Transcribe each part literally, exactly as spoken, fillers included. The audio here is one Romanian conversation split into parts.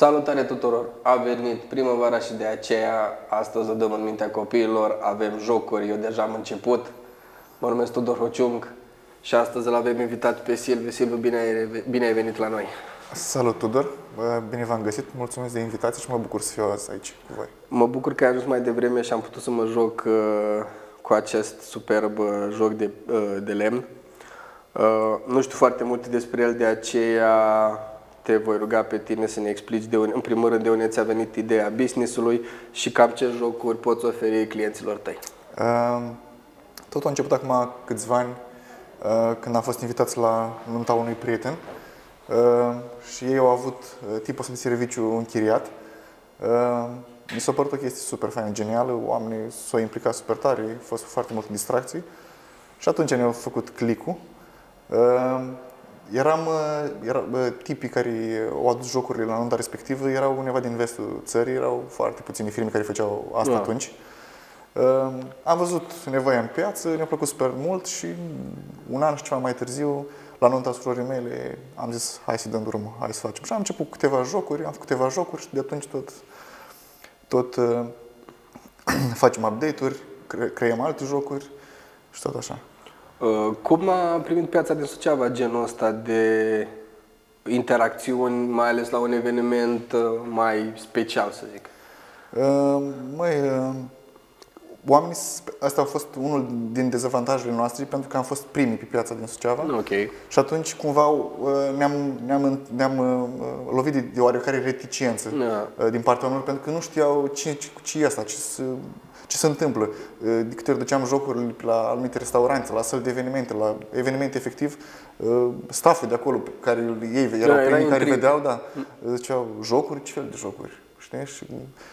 Salutare tuturor! A venit primăvara și de aceea astăzi o dăm în mintea copiilor, avem jocuri, eu deja am început. Mă numesc Tudor Hociung și astăzi îl avem invitat pe Silviu. Silviu, bine ai, bine ai venit la noi! Salut, Tudor! Bine v-am găsit, mulțumesc de invitație și mă bucur să fiu azi aici cu voi. Mă bucur că ai ajuns mai devreme și am putut să mă joc uh, cu acest superb uh, joc de, uh, de lemn. Uh, nu știu foarte multe despre el, de aceea te voi ruga pe tine să ne explici de unde, în primul rând de unde ți-a venit ideea business-ului și cam ce jocuri poți oferi clienților tăi. Uh, totul a început acum câțiva ani, uh, când am fost invitați la nunta unui prieten uh, și ei au avut uh, tipul de serviciu închiriat. Uh, mi s-a părut o chestie super faină, genială, oamenii s-au implicat super tare, a fost foarte multe distracții și atunci ne-au făcut click-ul. Uh, Eram, era, tipii care au adus jocurile la nunta respectivă erau undeva din vestul țării, erau foarte puține firme care făceau asta no. atunci. Am văzut nevoia în piață, ne-a plăcut super mult și un an și ceva mai târziu, la nunta surorii mele, am zis hai să dăm drumul, hai să facem. Și am început cu câteva jocuri, am făcut câteva jocuri și de atunci tot, tot uh, facem update-uri, cre creăm alte jocuri și tot așa. Cum a primit piața din Suceava genul ăsta de interacțiuni, mai ales la un eveniment mai special, să zic? Uh, măi, uh, oamenii, asta a fost unul din dezavantajele noastre, pentru că am fost primii pe piața din Suceava. Okay. Și atunci cumva uh, ne-am ne-am ne-am uh, lovit de, de oarecare reticență yeah. uh, din partea unor, pentru că nu știau ce, ce e asta, ce se, ce se întâmplă. De câte ori duceam jocuri la anumite restaurante, la săli de evenimente, la evenimente efectiv, stafful de acolo, care ei erau da, primii care vedeau, da, ziceau jocuri, ce fel de jocuri, știi? Și,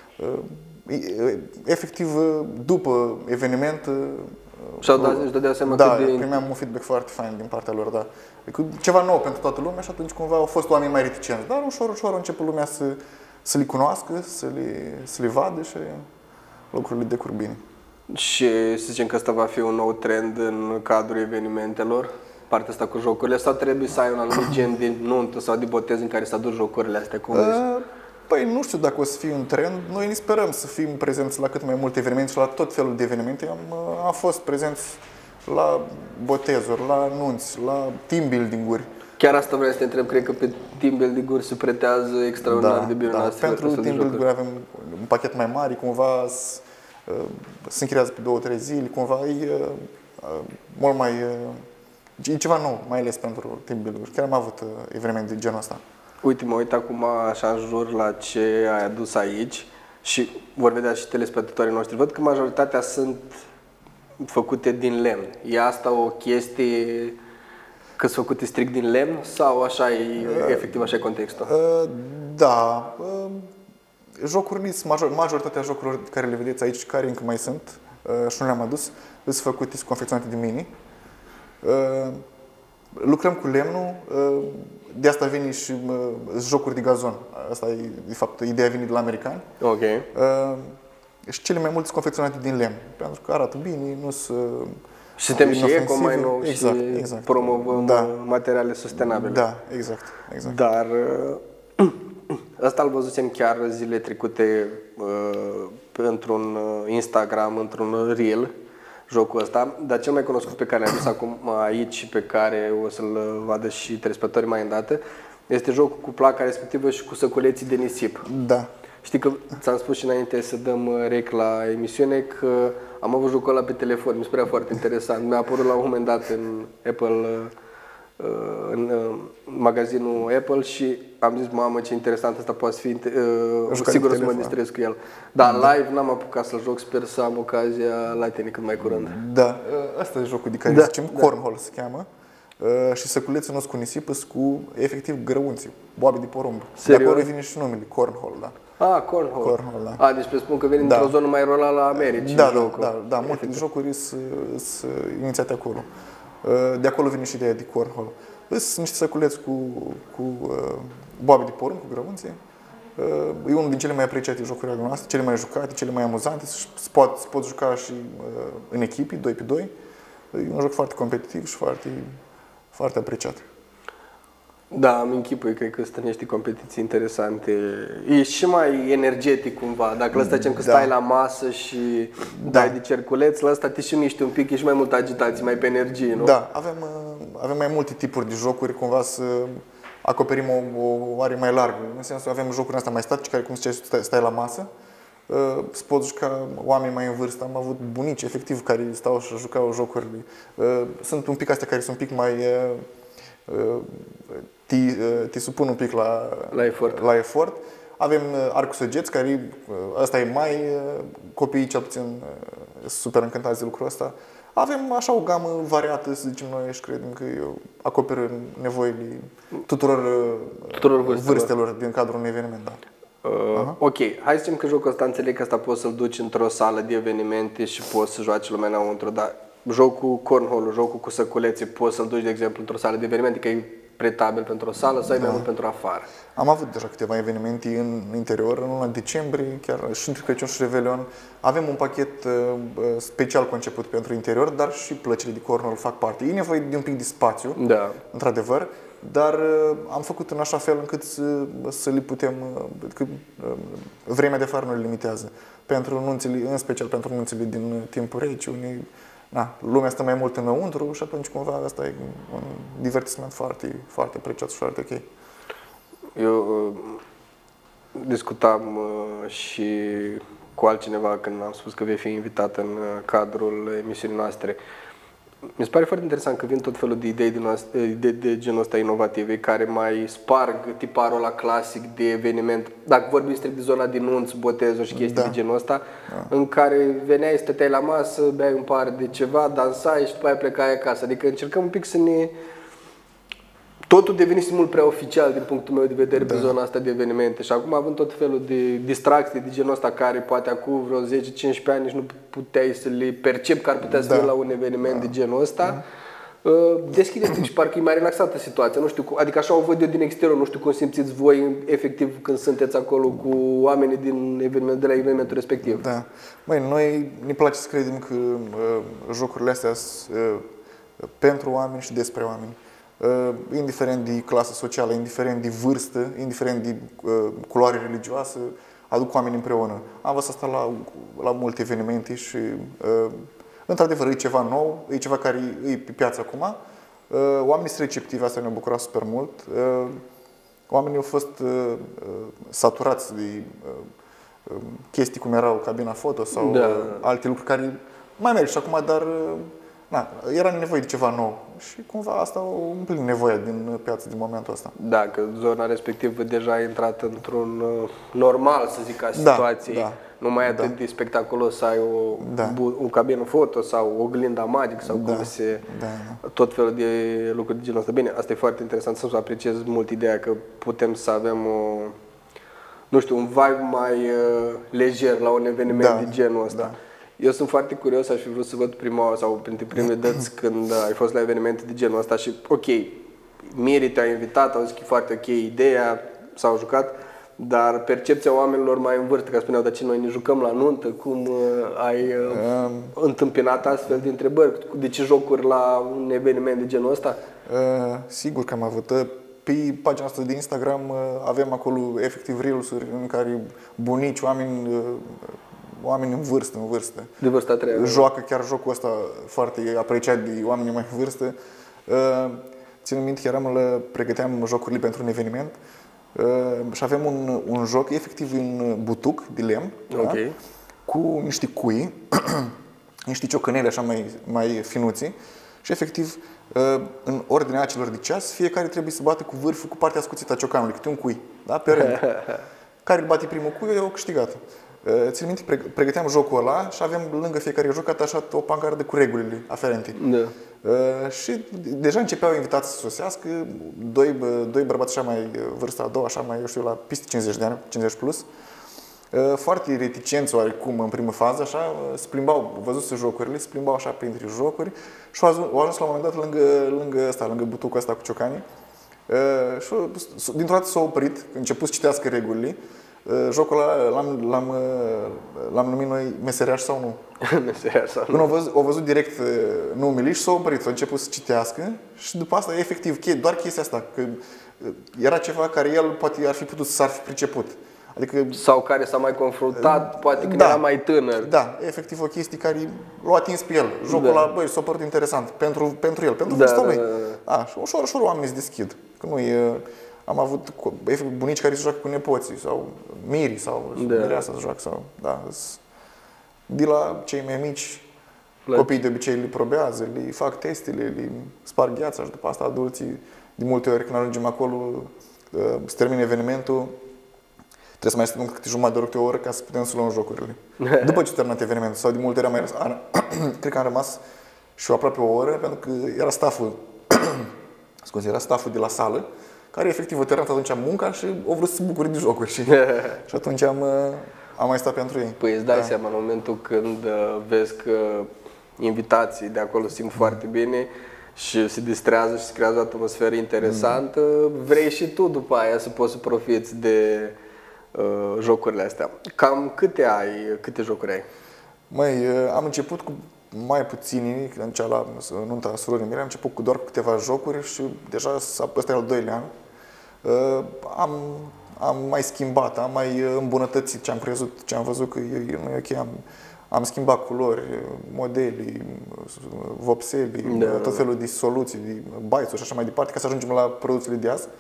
efectiv, după eveniment, și-au dat, își dădea seama da, cât de... primeam un feedback foarte fain din partea lor, da. Ceva nou pentru toată lumea și atunci cumva au fost oameni mai reticenți, dar ușor, ușor a început lumea să, să le cunoască, să le, să le vadă și lucrurile decurg bine. Și să zicem că ăsta va fi un nou trend în cadrul evenimentelor, partea asta cu jocurile, sau trebuie să ai un anumit gen de nuntă sau de botez în care să aduci jocurile astea? Cum uh, păi nu știu dacă o să fie un trend, noi ne sperăm să fim prezenți la cât mai multe evenimente și la tot felul de evenimente. Am, am fost prezenți la botezuri, la nunți, la team building-uri. Chiar asta vreau să te întreb, cred că pe team building-uri se pretează extraordinar da, de bine. Da. Pentru team building-uri avem un pachet mai mare, cumva se închiriază pe două, trei zile, cumva e mult mai, e ceva nou, mai ales pentru team building-uri. Chiar am avut evenimente de genul ăsta. Uite, mă uit acum așa în jur la ce ai adus aici și vor vedea și telespectatorii noștri. Văd că majoritatea sunt făcute din lemn. E asta o chestie că sunt făcute strict din lemn sau așa e, efectiv așa e contextul? Da. Jocurile, majoritatea jocurilor care le vedeți aici, care încă mai sunt și nu le-am adus, sunt făcute, sunt confecționate de mine. Lucrăm cu lemnul, de asta vine și jocuri de gazon. Asta e, de fapt, ideea vine de la americani. Ok. Și cele mai multe sunt confecționate din lemn, pentru că arată bine, nu se... Și suntem și eco mai nou exact, și exact. promovăm da. materiale sustenabile. Da, exact. exact. Dar ăsta îl văzusem chiar zile trecute uh, într-un Instagram, într-un reel, jocul ăsta, dar cel mai cunoscut pe care l-am adus acum aici și pe care o să-l vadă și telespectatorii mai îndată, este jocul cu placa respectivă și cu săculeții de nisip. Da. Știi că ți-am spus și înainte să dăm rec la emisiune că am avut jocul ăla pe telefon, mi se părea foarte interesant. Mi-a apărut la un moment dat în Apple, în magazinul Apple și am zis, mamă, ce interesant asta poate fi, sigur să mă distrez cu el. Dar live n-am apucat să-l joc, sper să am ocazia la tine cât mai curând. Da, asta e jocul de care da, zicem, da. cornhole se cheamă. Uh, și săculețul nu cu nisip, sunt cu efectiv grăunții, boabe de porumb. De acolo vine și numele, cornhole, da. Ah, cornhole. cornhole da. Ah, deci spun că vine da. într-o zonă mai rurală la Americii. Da, da, da, da, multe jocuri sunt inițiate acolo. Uh, de acolo vine și ideea de cornhole. Sunt niște săculeți cu, cu uh, boabe de porumb, cu grăunții. Uh, e unul din cele mai apreciate jocuri ale noastre, cele mai jucate, cele mai amuzante. Se pot, se pot juca și uh, în echipe, doi pe doi. E un joc foarte competitiv și foarte, foarte apreciat. Da, am închipui, cred că sunt niște competiții interesante. E și mai energetic cumva. Dacă la asta zicem că Da. stai la masă și Da. dai de cerculeț, la asta te și miști un pic, e și mai multă agitație, mai pe energie, nu? Da, avem, uh, avem mai multe tipuri de jocuri, cumva să acoperim o, o are mai largă. În sensul avem jocuri astea mai statice, care, cum ziceai, stai, stai la masă. Uh, se pot juca oameni mai în vârstă. Am avut bunici, efectiv, care stau și jucau jocuri. Uh, sunt un pic astea care sunt un pic mai... Uh, uh, te, uh, te supun un pic la, La efort. la efort. Avem uh, arcul săgeți, care uh, ăsta e mai... Uh, copiii cel puțin uh, super încântați de lucrul ăsta. Avem așa o gamă variată, să zicem noi, și credem că acoperă nevoile tuturor, Tuturor vârstelor. vârstelor din cadrul unui eveniment. Da. Uh, ok, hai să zicem că jocul ăsta înțeleg că asta poți să-l duci într-o sală de evenimente și poți să joace lumea înăuntru, dar jocul cornhole-ul, jocul cu săculețe, poți să-l duci, de exemplu, într-o sală de evenimente, că e pretabil pentru o sală sau e mai mult pentru afară. Am avut deja câteva evenimente în interior, în luna decembrie, chiar și între Crăciun și Revelion. Avem un pachet uh, special conceput pentru interior, dar și plăcile de cornhole fac parte. E nevoie de un pic de spațiu, Da. într-adevăr, dar uh, am făcut în așa fel încât să, să le putem, uh, că uh, vremea de afară nu le limitează. Pentru nunțile, în special pentru nunțile din timpul reci, unii, na, lumea stă mai mult înăuntru și atunci cumva asta e un divertisment foarte, foarte prețios și foarte ok. Eu uh, discutam uh, și cu altcineva când am spus că vei fi invitat în uh, cadrul emisiunii noastre. Mi se pare foarte interesant că vin tot felul de idei din asta, de, de genul ăsta inovative, care mai sparg tiparul ăla clasic de eveniment. Dacă vorbim strict de zona din nunți, botezuri și chestii Da. de genul ăsta, Da. în care veneai, stăteai la masă, beai un pahar de ceva, dansai și după aia plecai acasă. Adică încercăm un pic să ne... Totul devenise mult prea oficial din punctul meu de vedere Da. pe zona asta de evenimente și acum având tot felul de distracții de genul ăsta care poate acum vreo zece cincisprezece ani nici nu puteai să le percepi că ar putea să Da. fie la un eveniment de genul ăsta, da. Deschideți și parcă e mai relaxată situația, nu știu, cum- adică așa o văd eu din exterior, nu știu cum simțiți voi efectiv când sunteți acolo cu oamenii din eveniment, de la evenimentul respectiv. Da. Măi, noi ne place să credem că uh, jocurile astea sunt uh, pentru oameni și despre oameni. Uh, indiferent de clasă socială, indiferent de vârstă, indiferent de uh, culoare religioasă, aduc oameni împreună. Am văzut asta la, la multe evenimente și uh, într-adevăr e ceva nou, e ceva care e pe piață acum. Uh, oamenii sunt receptivi, asta ne-a bucurat super mult. Uh, oamenii au fost uh, uh, saturați de uh, chestii cum erau cabina foto sau Da. uh, alte lucruri care mai merg și acum, dar uh, na, era nevoie de ceva nou și cumva asta o împlinit nevoia din piață din momentul ăsta. Da, că zona respectivă deja a intrat într-un uh, normal, să zic, a Da, situației. da. Nu mai e atât Da. de spectaculos să ai o, Da. bu- o cabină foto sau o oglinda magic sau Da, cum se... da, Tot felul de lucruri de genul ăsta. Bine, asta e foarte interesant, să apreciez mult ideea că putem să avem o, nu știu, un vibe mai uh, lejer la un eveniment Da, de genul ăsta. da. Eu sunt foarte curios, aș fi vrut să văd prima oară sau printre primele dăți când ai fost la evenimente de genul ăsta și ok, Miri te-a invitat, au zis că e foarte ok ideea, s-au jucat, dar percepția oamenilor mai în vârstă, că spuneau, dar ce noi ne jucăm la nuntă, cum uh, ai uh, Um, întâmpinat astfel de întrebări, de ce jocuri la un eveniment de genul ăsta? Uh, sigur că am avut. Uh, Pe pagina noastră de Instagram uh, avem acolo efectiv reels-uri în care bunici, oameni, uh, oameni în vârstă, în vârstă, De vârsta a treia. joacă chiar jocul ăsta foarte apreciat de oamenii mai în vârstă. Uh, Țin minte că eram la, pregăteam jocurile pentru un eveniment uh, și avem un, un joc efectiv în butuc de lemn, Ok. da? Cu niște cui, niște ciocănele așa mai, mai finuți și efectiv în ordinea celor de ceas, fiecare trebuie să bată cu vârful, cu partea ascuțită a ciocanului, câte un cui, da? Pe rând. Care îl bate primul cui, eu câștigat. Țin minte, pregăteam jocul ăla și avem lângă fiecare joc atașat o pancardă cu regulile aferente. Da. Uh, și deja începeau invitați să sosească, doi, doi bărbați așa mai vârsta a doua, așa mai, eu știu, la peste cincizeci de ani, cincizeci plus. Uh, foarte reticenți oarecum în primă fază, așa, se plimbau, văzuse jocurile, se plimbau așa printre jocuri și au ajuns, au ajuns la un moment dat lângă, lângă ăsta, lângă butucul ăsta cu ciocanii. Uh, și dintr-o dată s-a oprit, a început să citească regulile. Jocul ăla l-am, l-am, l-am numit noi meseriaș sau nu. Meseriaș sau nu. Când au văzut, au văzut direct numele și s-au oprit, au început să citească și după asta, efectiv, doar chestia asta, că era ceva care el poate ar fi putut să ar fi priceput. Adică, sau care s-a mai confruntat, poate când da, era mai tânăr. Da, efectiv o chestie care l-a atins pe el. Jocul ăla, da. Băi, s-a părut interesant pentru, pentru el, pentru da, vârsta lui. Da, da. A, și ușor, ușor oamenii se deschid. Că nu e, am avut efectiv, bunici care se joacă cu nepoții sau mirii sau da. mireasa se joacă. Sau, da, de la cei mai mici, la copiii de obicei le probează, le fac testele, le sparg gheața și după asta adulții, de multe ori când ajungem acolo, se termină evenimentul, trebuie să mai stăm câte jumătate de oră, câte o oră ca să putem să luăm jocurile. După ce terminat evenimentul, sau de multe ori am mai rămas, cred că am rămas și eu aproape o oră, pentru că era stafful, scuze, era stafful de la sală, care efectiv a terminat atunci munca și au vrut să se bucure de jocuri. Și, și atunci am, am mai stat pentru ei. Păi îți dai da. seama, în momentul când vezi că invitații de acolo simt mm. foarte bine și se distrează și se creează o atmosferă interesantă, mm. vrei și tu după aia să poți să profiți de uh, jocurile astea. Cam câte ai, câte jocuri ai? Măi, am început cu mai puțini, în cea la nunta surorii mele, am început cu doar cu câteva jocuri și deja ăsta e al doilea an. Uh, am, am mai schimbat, am mai îmbunătățit ce am crezut, ce am văzut că e, nu e ok. Am, am schimbat culori, modeli, vopseli, da, tot felul de soluții, de baițuri și așa mai departe, ca să ajungem la produsele de azi.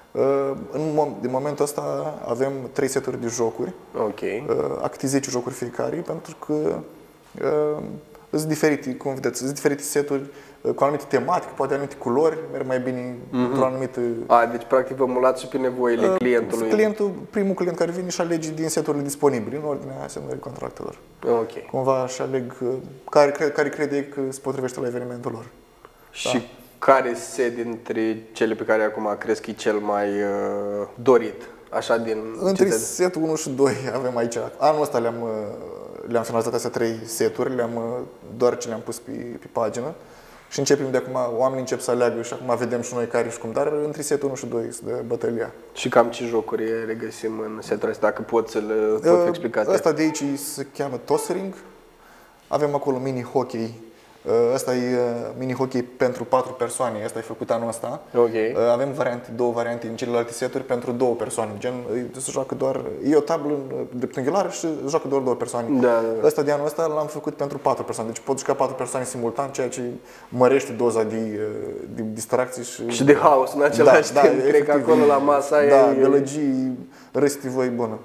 În din momentul ăsta avem trei seturi de jocuri, okay. Acte zece jocuri fiecare, pentru că sunt diferite, cum vedeți, sunt diferite seturi cu anumite tematică, poate anumite culori, merg mai bine mm-hmm. într-o anumită... A, deci practic vă mulați și pe nevoile uh, clientului. Clientul, primul client care vine și alege din seturile disponibile, în ordinea semnării contractelor. Ok. Cumva și aleg care, care crede că se potrivește la evenimentul lor. Și da. Care set dintre cele pe care acum crezi că e cel mai uh, dorit? Așa din... Între setul unu și doi avem aici. Anul ăsta le-am le-am finalizat astea trei seturi, le-am doar ce le-am pus pe, pe pagină. Și începem de acum, oamenii încep să aleagă și acum vedem și noi care și cum, dar între setul unu și doi de bătălia. Și cam ce jocuri regăsim în setul ăsta, dacă pot să le pot fi explicate? Ăsta de aici se cheamă Tossering. Avem acolo mini-hockey. Ăsta e mini-hockey pentru patru persoane, ăsta e făcut anul ăsta. Okay. Avem variante, două variante în celelalte seturi pentru două persoane. Gen, se joacă doar, e o tablă dreptunghiulară și se joacă doar două persoane. Da, da. Ăsta de anul ăsta l-am făcut pentru patru persoane, deci pot juca patru persoane simultan, ceea ce mărește doza de, de distracții și... Și de haos în același da, timp, da, cred efectiv, că acolo la masa aia da, e... gălăgii, râstii voi bună.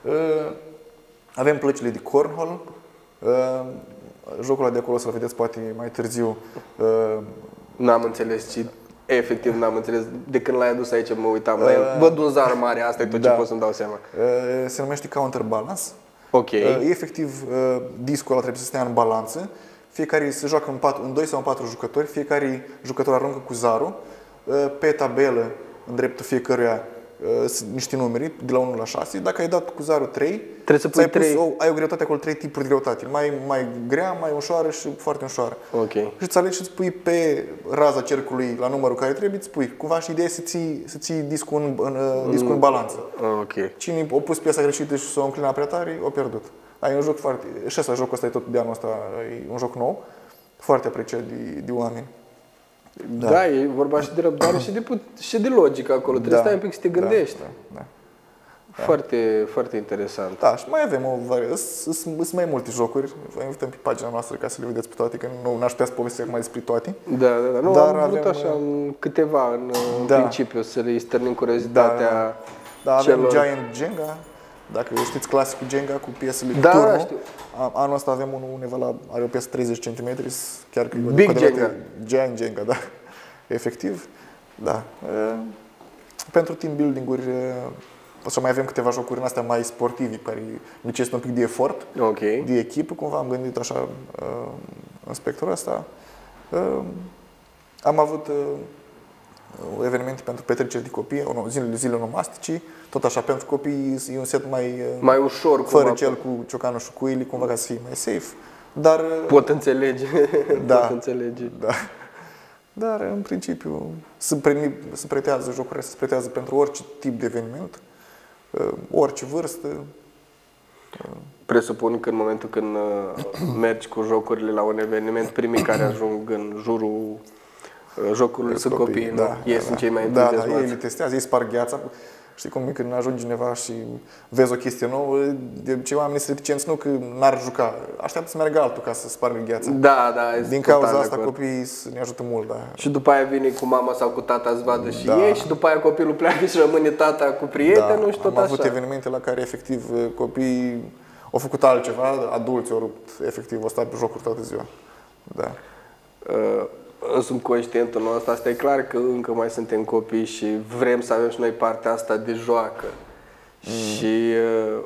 Avem plăcile de cornhole. Jocul ăla de acolo să-l vedeți poate mai târziu. N-am înțeles, ci efectiv n-am înțeles. De când l-ai adus aici mă uitam la el. Văd un zar mare, asta e tot da. Ce pot să-mi dau seama. Se numește Counterbalance. Ok. Efectiv, discul ăla trebuie să stea în balanță. Fiecare se joacă în, patru, în doi sau în patru jucători. Fiecare jucător aruncă cu zarul. Pe tabelă, în dreptul fiecăruia, sunt niște numeri, de la unu la șase. Dacă ai dat cu zarul trei, trebuie să pui trei. O, ai o greutate acolo, trei tipuri de greutate. Mai, mai grea, mai ușoară și foarte ușoară. Okay. Și îți alegi și îți pui pe raza cercului la numărul care trebuie, îți pui. Cumva și ideea e să ții, să ții discul în, în, mm. discul în balanță. Okay. Cine a pus piesa greșită și s-a înclinat prea tare, a pierdut. Ai un joc foarte... Și ăsta, jocul ăsta e tot de anul ăsta, e un joc nou, foarte apreciat de, de oameni. Da. Da, e vorba și de răbdare și de, și de logică acolo. Trebuie da. Să stai un pic să te gândești. Da, da, da. Foarte, foarte interesant. Da, și mai avem o variantă. Sunt mai multe jocuri. Vă invităm pe pagina noastră ca să le vedeți pe toate, că nu n-aș putea să povestesc mai despre toate. Da, da, da. Nu, dar am vrut avem așa în câteva, în da. principiu, să le stârnim curiozitatea da, da, avem celor... Giant Jenga. Dacă știți clasicul Jenga cu piesele da, cu turnul. Știu. Anul ăsta avem unul undeva la, are o piesă treizeci centimetri, chiar că Big Jenga. Giant Jenga, da. Efectiv, da. Pentru team building-uri, o să mai avem câteva jocuri în astea mai sportive, care necesită un pic de efort, okay. de echipă, cumva am gândit așa în spectrul ăsta. Am avut evenimente pentru petreceri de copii, zilele, zile nomastice, tot așa, pentru copii e un set mai, mai ușor, fără cumva, cel cu ciocanul și cuile, cumva ca să fie mai safe. Dar, pot înțelege. Da, pot înțelege. Da. Dar, în principiu, se, pre, se pretează jocurile, se pretează pentru orice tip de eveniment. orice vârstă. Presupun că în momentul când mergi cu jocurile la un eveniment, primii care ajung în jurul jocurilor sunt copii, copiii, da, nu? Ei da, sunt cei mai da, entuziasmați. da, ei le testează, ei sparg gheața. Știi cum e când ajunge cineva și vezi o chestie nouă, de obicei oamenii sunt reticenți, nu că n-ar juca, așteaptă să meargă altul ca să spargă gheața. Da, da, din cauza asta copiii ne ajută mult, da. Și după aia vine cu mama sau cu tata să vadă și da. ei și după aia copilul pleacă și rămâne tata cu prietenul da. și tot Am așa. avut evenimente la care efectiv copiii au făcut altceva, adulți au rupt, efectiv, au stat pe jocuri toată ziua. Da. Uh, sunt conștientul nostru, asta e clar că încă mai suntem copii și vrem să avem și noi partea asta de joacă. Mm. Și uh,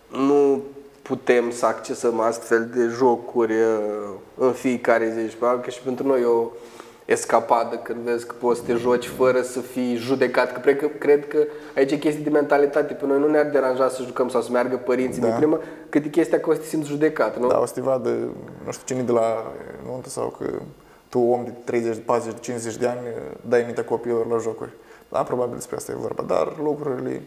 nu putem să accesăm astfel de jocuri uh, în fiecare zi. Și probabil că și pentru noi e o escapadă când vezi că poți să te joci fără să fii judecat. Că cred, că, cred că aici e chestie de mentalitate. Pe noi nu ne-ar deranja să jucăm sau să meargă părinții da. din primă, cât e chestia că o să te simți judecat, nu? Da, o să te vadă, nu știu cine de la nuntă sau că tu, om de treizeci, patruzeci, cincizeci de ani, dai mintea copiilor la jocuri. Da, probabil despre asta e vorba, dar lucrurile,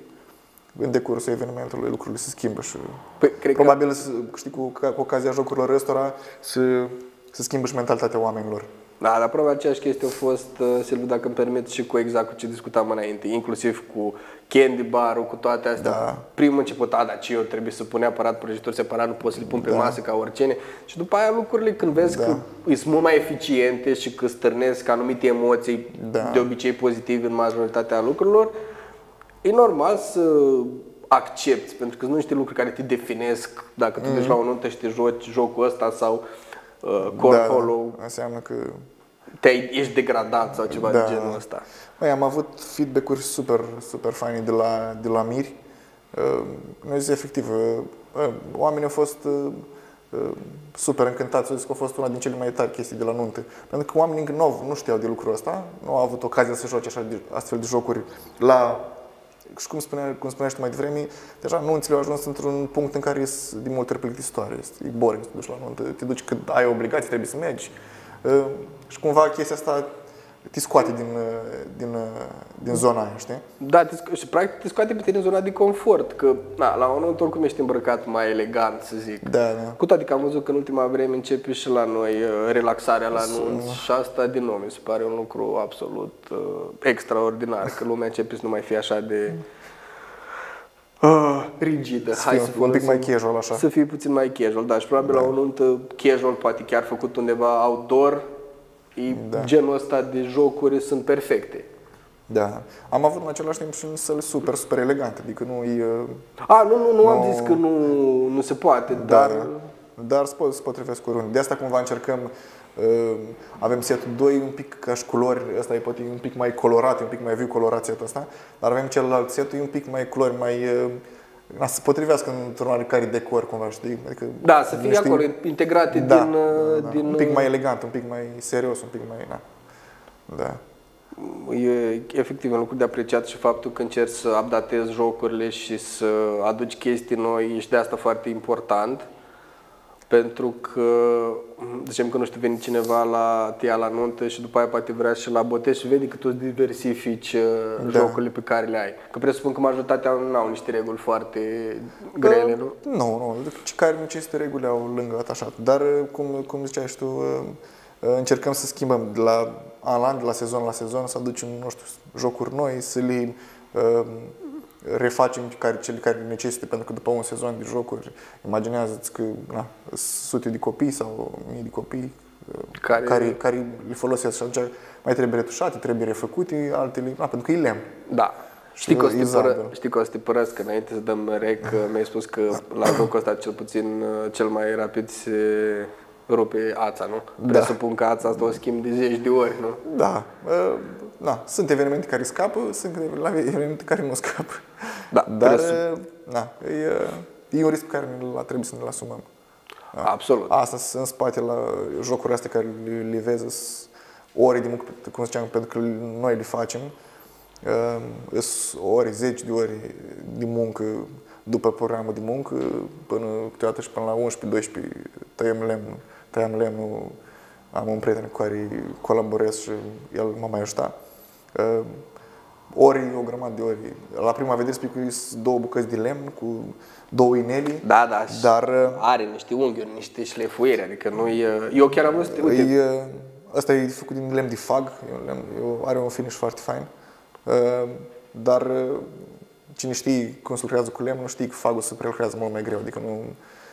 în decursul evenimentului, lucrurile se schimbă și păi, cred probabil, că... știi, cu, cu ocazia jocurilor ăstora, se, se schimbă și mentalitatea oamenilor. Da, dar probabil aceeași chestie a fost, Silviu, dacă îmi permit, și cu exact cu ce discutam înainte, inclusiv cu candy bar-ul, cu toate astea. Da. Primul început, a, dar ce eu trebuie să pun neapărat prăjituri separat, nu pot să le pun pe da. masă ca oricine. Și după aia lucrurile, când vezi da. că sunt mult mai eficiente și că stârnesc anumite emoții, da. de obicei pozitive în majoritatea lucrurilor, e normal să accepti, pentru că sunt niște lucruri care te definesc dacă tu mm. duci la o nuntă și te joci jocul ăsta sau uh, corpul. Da, înseamnă că te ești degradat sau ceva da. de genul ăsta. Băi, am avut feedback-uri super, super faine de la, de la miri. Uh, mi-au zis efectiv, uh, oamenii au fost uh, super încântați, au zis că a fost una din cele mai tari chestii de la nuntă. Pentru că oamenii nou nu știau de lucrul ăsta, nu au avut ocazia să joace așa de, astfel de jocuri la... Și cum spuneai, cum spuneai tu mai devreme, deja nunțile au ajuns într-un punct în care sunt de multe ori plictisitoare. E boring să te duci la nuntă, te duci când ai obligații, trebuie să mergi. Uh, și cumva chestia asta te scoate din, din, din zona aia, știi? Da, te, și practic te scoate pe tine din zona de confort, că na, la o nuntă oricum ești îmbrăcat mai elegant, să zic. Da, da. Cu toate că am văzut că în ultima vreme începe și la noi relaxarea la nunți și asta din nou mi se pare un lucru absolut uh, extraordinar, că lumea începe să nu mai fie așa de uh, rigidă. Să Hai să un pic mai casual așa. Să fie puțin mai casual, da, și probabil da. la o nuntă casual, poate chiar făcut undeva outdoor, da. genul ăsta de jocuri sunt perfecte. Da. Am avut în același timp și în săli super, super elegante, adică nu e... A, nu, nu, nu, nu am zis că nu, nu se poate, da, dar... Dar se potrivesc cu rând. De asta cumva încercăm, uh, avem setul doi un pic ca și culori, ăsta e poate un pic mai colorat, un pic mai viu colorat setul ăsta, dar avem celălalt setul, e un pic mai culori, mai... Uh, să se potrivească într-un oarecare decor, cumva, știi? Adică, da, să fie acolo, integrate da, din, da, din... Un pic mai elegant, un pic mai serios, un pic mai... Da. Da. E efectiv un lucru de apreciat și faptul că încerci să updatezi jocurile și să aduci chestii noi, și de asta foarte important. Pentru că, zicem că nu știu, vine cineva la tia la nuntă și după aia poate vrea și la botez și vede că tu diversifici da. jocurile pe care le ai. Că presupun că majoritatea nu au niște reguli foarte grele, nu? Nu, nu. Cei care necesită reguli au lângă atașat. Dar, cum, cum ziceai și tu, încercăm să schimbăm de la an la an, de la sezon la sezon, să aducem, nu știu, jocuri noi, să le uh, refacem care, cele care necesită, pentru că după un sezon de jocuri, imaginează-ți că na, sute de copii sau mii de copii care, care, care le folosesc și atunci mai trebuie retușate, trebuie refăcute, altele, na, pentru că e lemn. Da. Știi că, o să te pără, știi că o să te părăsc, că înainte să dăm rec, mi-ai spus că la jocul ăsta cel puțin cel mai rapid se rupe ața, nu? Da. Presupun că ața asta o schimb de zeci de ori, nu? Da. Na, sunt evenimente care scapă, sunt evenimente care nu scapă. Da, dar na, e, e un risc pe care la trebuie să ne-l asumăm. Da. Absolut. Asta în spate la jocurile astea care le, le vezi ore de muncă, cum ziceam, pentru că noi le facem. Sunt ori, zeci de ori de muncă după programul de muncă, până câteodată și până la unsprezece doisprezece tăiem lemnul. Tăiam lemnul, am un prieten cu care colaborez și el m-a mai ajutat. ori, o grămadă de ori. La prima vedere spui că sunt două bucăți de lemn cu două ineli. Da, da, dar are niște unghiuri, niște șlefuieri, adică nu e... Eu chiar am văzut, uite. E, ăsta e făcut din lemn de fag, are un finish foarte fain. Dar cine știe cum se lucrează cu lemn, nu știe că fagul se prelucrează mult mai greu, adică nu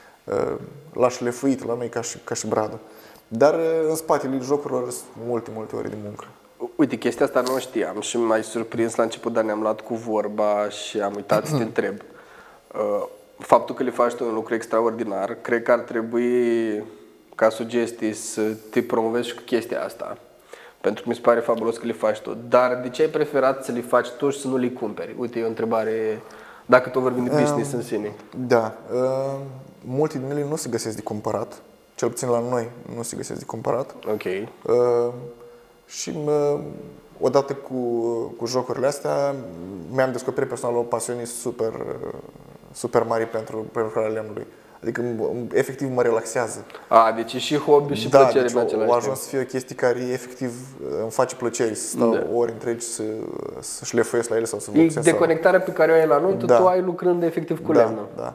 l-a șlefuit la noi ca și, ca și bradul. Dar în spatele jocurilor sunt multe, multe ore de muncă. Uite, chestia asta nu o știam și m-ai surprins la început, dar ne-am luat cu vorba și am uitat să te întreb. Faptul că le faci tu un lucru extraordinar, cred că ar trebui, ca sugestii, să te promovezi și cu chestia asta. Pentru că mi se pare fabulos că le faci tu. Dar de ce ai preferat să le faci tu și să nu le cumperi? Uite, e o întrebare, dacă tot vorbim de business um, în sine. Da. Uh, multe din ele nu se găsesc de cumpărat. Cel puțin la noi nu se găsesc de cumpărat. Ok. Uh, și uh, odată cu, cu jocurile astea mi-am descoperit personal o pasiune super, super mare pentru prelucrarea lemnului. Adică efectiv mă relaxează. A, deci e și hobby și da, plăcere deci în același timp. a ajuns să fie o chestie care efectiv îmi face plăcere să stau da. ori întregi să, să șlefuiesc la ele sau să vopsesc. E deconectarea sau... pe care o ai la nuntă, da. tu ai lucrând efectiv cu da, lemnul. Da.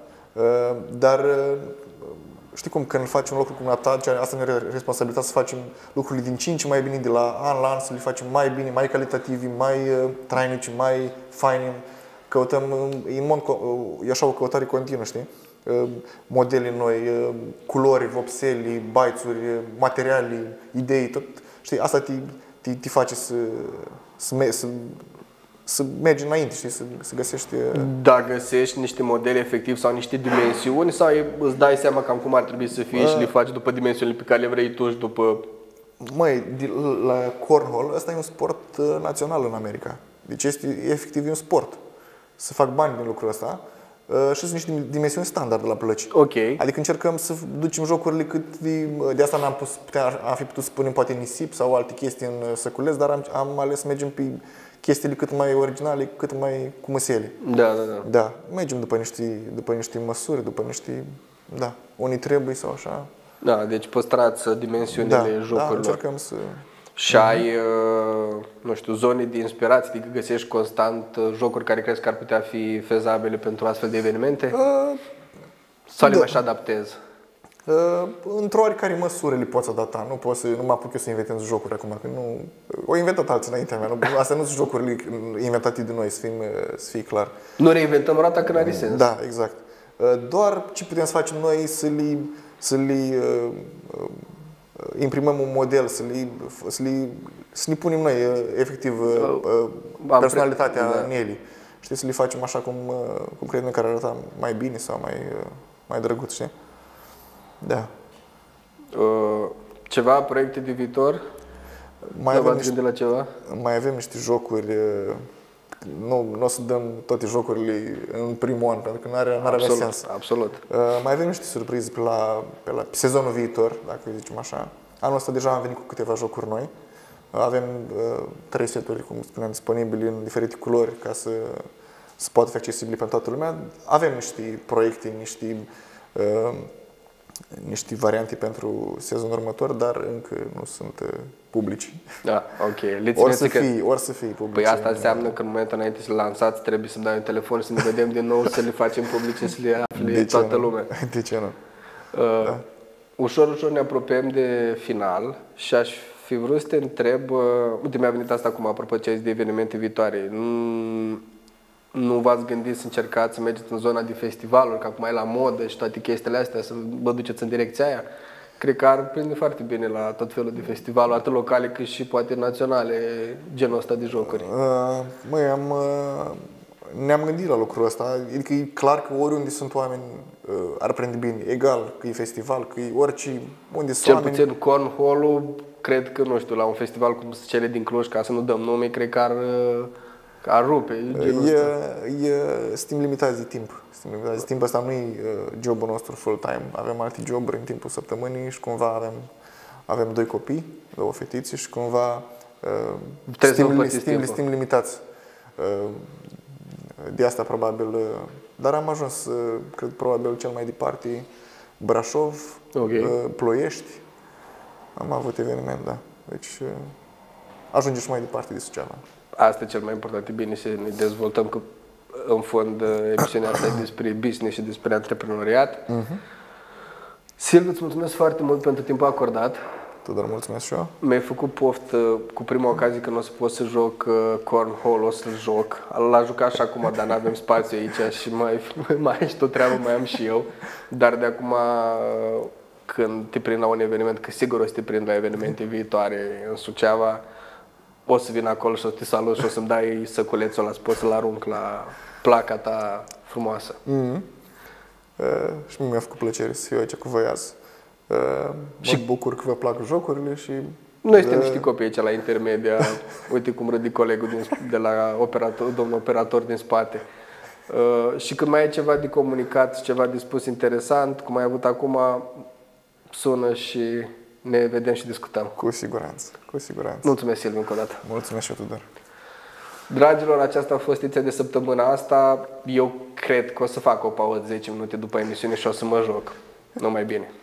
Dar știi cum, când faci un lucru cum ta, asta ne are responsabilitatea să facem lucrurile din ce în ce mai bine, de la an la an, să le facem mai bine, mai calitative, mai trainici, mai faine. Căutăm, în mod, e așa o căutare continuă, știi? Modele noi, culori, vopseli, baițuri, materiale, idei, tot, știi, asta te, te, te face să, să, să, să mergi înainte, știi, să, să găsești... Da, găsești niște modele efectiv sau niște dimensiuni sau îți dai seama cam cum ar trebui să fie și le faci după dimensiunile pe care le vrei tu și după... Măi, la cornhole, ăsta e un sport național în America. Deci este efectiv un sport. Să fac bani din lucrul ăsta. Și sunt niște dimensiuni standard la plăci. Okay. Adică încercăm să ducem jocurile cât de... De asta n-am pus, putea, am fi putut să punem poate nisip sau alte chestii în săculeț, dar am, am ales să mergem pe chestiile cât mai originale, cât mai cu măsele. Da, da, da. Da, mergem după niște, după niște măsuri, după niște... Da, unii trebuie sau așa. Da, deci păstrați dimensiunile da, jocurilor. Da, încercăm să... Și ai, nu știu, zone de inspirație, adică găsești constant jocuri care crezi că ar putea fi fezabile pentru astfel de evenimente? Uh, Sau le da. mai și adaptezi? Uh, într-o oricare măsură le poți adapta. Nu, pot să, nu mă apuc eu să inventez jocuri acum, că nu... O inventat alții înaintea mea. Nu, astea nu sunt jocurile inventate de noi, să, fim, să fie clar. Nu reinventăm roata când are sens. Da, exact. Doar ce putem să facem noi să le... Să le uh, imprimăm un model, să le, să le, să le punem noi, efectiv, uh, personalitatea da. în ele. Știi, să le facem așa cum, cum credem noi, care arăta mai bine sau mai, mai drăguț, știi? Da. Uh, ceva proiecte de viitor? Mai avem, niște, la ceva? mai avem niște jocuri. Nu, nu o să dăm toate jocurile în primul an, pentru că nu are, n-ar avea sens. Absolut. Uh, mai avem niște surprize pe, la, pe, la, pe sezonul viitor, dacă zicem așa. Anul ăsta deja am venit cu câteva jocuri noi. Avem uh, trei seturi, cum spuneam, disponibile în diferite culori ca să, să poată fi accesibile pentru toată lumea. Avem niște proiecte, niște, uh, niște variante pentru sezonul următor, dar încă nu sunt uh, publici. Da, ok. Le ori, să fie, ori să fie publici. Păi asta înseamnă că în momentul înainte să le lansați trebuie să-mi dai un telefon să ne vedem din nou, să le facem publice, să le afle toată nu? lumea. De ce nu? Uh, da. Ușor, ușor ne apropiem de final și aș fi vrut să te întreb, uh, uite, mi-a venit asta acum, apropo ce ai zis de evenimente viitoare. Nu, nu v-ați gândit să încercați să mergeți în zona de festivaluri, că acum e la modă și toate chestiile astea, să vă duceți în direcția aia? Cred că ar prinde foarte bine la tot felul de festivaluri, atât locale cât și poate naționale, genul ăsta de jocuri. Uh, măi, am... Uh... Ne-am gândit la lucrul ăsta, adică e clar că oriunde sunt oameni ar prinde bine, egal că e festival, că e orice, unde sunt oameni. Cel puțin cornhole-ul, cred că, nu știu, la un festival cum sunt cele din Cluj, ca să nu dăm nume, cred că ar, ar rupe. E, e, suntem limitați de timp. Suntem limitați de timp, ăsta nu e jobul nostru full-time. Avem alte joburi în timpul săptămânii și cumva avem, avem doi copii, două fetițe și cumva suntem limitați. De asta probabil, dar am ajuns, cred, probabil cel mai departe, Brașov, okay. Ploiești, am avut eveniment, da. Deci ajunge și mai departe de Suceava. asta e cel mai important, e bine să ne dezvoltăm, că în fond emisiunea asta e despre business și despre antreprenoriat. Uh-huh. Silviu, îți mulțumesc foarte mult pentru timpul acordat. Tudor, mulțumesc și eu. Mi-ai făcut poftă cu prima ocazie că nu o să pot să joc uh, cornhole, o să-l joc. L-a jucat și acum, dar nu avem spațiu aici și mai, mai ai și tot treabă, mai am și eu. Dar de acum, uh, când te prind la un eveniment, că sigur o să te prind la evenimente viitoare în Suceava, o să vin acolo și o să te salut și o să-mi dai săculețul ăla, să pot să-l arunc la placa ta frumoasă. Mm-hmm. Uh, și mi-a făcut plăcere să fiu aici cu voi azi. Uh, și mă bucur că vă plac jocurile și... Noi suntem niște copii aici la intermedia. Uite cum râde colegul din, de la operator, domnul operator din spate. Uh, și când mai ai ceva de comunicat, ceva de spus interesant, cum ai avut acum, sună și ne vedem și discutăm. Cu siguranță, cu siguranță. Mulțumesc, Silviu, încă o dată. Mulțumesc și eu, Tudor. Dragilor, aceasta a fost ediția de săptămâna asta. Eu cred că o să fac o pauză zece minute după emisiune și o să mă joc. Numai bine.